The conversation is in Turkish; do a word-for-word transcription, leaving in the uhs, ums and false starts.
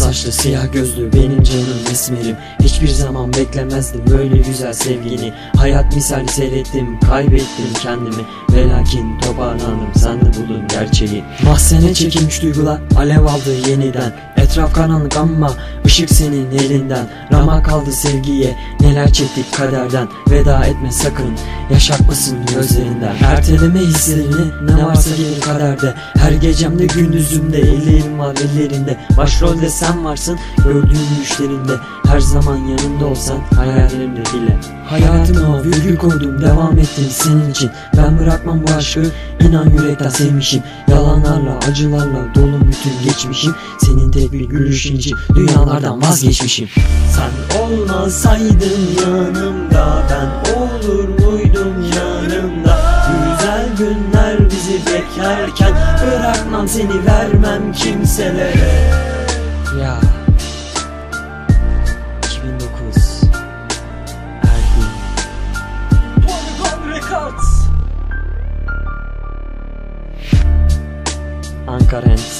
saçlı siyah gözlü benim canım esmerim. Hiçbir zaman beklemezdim böyle güzel sevgini. Hayat misali seyrettim, kaybettim kendimi. Ve lakin toparlandım, sen de buldun gerçeği. Mahzene çekilmiş duygular alev aldı yeniden. Etraf karanlık ama ışık senin elinden. Rama kaldı sevgiye, neler çektik kaderden. Veda etme sakın, yaşatmasın gözlerinden. Erteleme hislerini, ne varsa gelir kaderde. Her gecemde gündüzümde ellerim var ellerinde. Başrolde sen varsın gördüğüm düşlerinde. Her zaman yanımda olsan hayallerimde dile. Hayatıma virgül koydum, devam ettim senin için. Ben bırakmam bu aşkı, inan yürekten sevmişim. Yalanlarla acılarla dolu bütün geçmişim. Senin tek bir gülüşün için dünyalardan vazgeçmişim. Sen olmasaydın yanımda, ben olur muydum yanımda? Güzel günler bizi beklerken bırakmam seni, vermem kimselere. Ya iki bin dokuz Ergün Polygon Records Ankara